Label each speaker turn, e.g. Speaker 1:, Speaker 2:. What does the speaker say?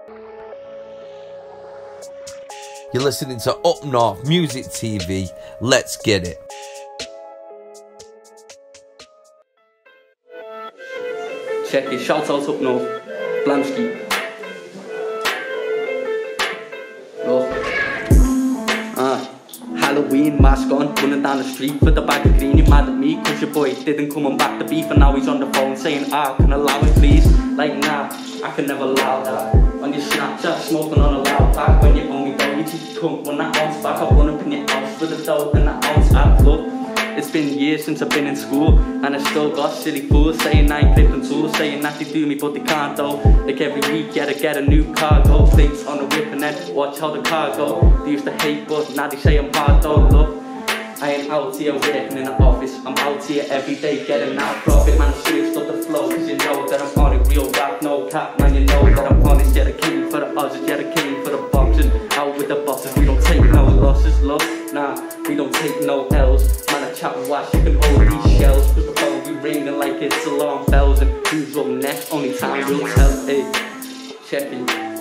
Speaker 1: You're listening to Up North Music TV. Let's get it.
Speaker 2: Check it, shout out Up North, Blamski. Halloween mask on, running down the street with a bag of green. You mad at me cause your boy didn't come on back to beef, and now he's on the phone saying, can I allow it please? Like nah, I can never allow that. On your Snapchat, smoking on a loud pack. When you owe me dough, you teach cunt. When that ounce back, I run up in your house with a dough and that ounce at club. It's been years since I've been in school, and I still got silly fools saying I ain't gripping tools, saying that they do me but they can't though. Like every week, yeah, they get a new cargo, plates on the whip and then watch how the car go. They used to hate but now they say I'm hard though. Look, I ain't out here working in the office, I'm out here every day getting that profit. Man, I switched up the flow cause you know that I'm on it, real rap, no cap. Man, you know that I'm on it, yeah, the king for the Aussies, yeah, the king for the boxing. Out with the bosses, we don't take no losses, look. Nah, we don't take no L's. Man, I chat and watch, you can hold these shells, cause the phone be ringing like it's alarm bells. And who's up next, only time will tell. Hey, check it.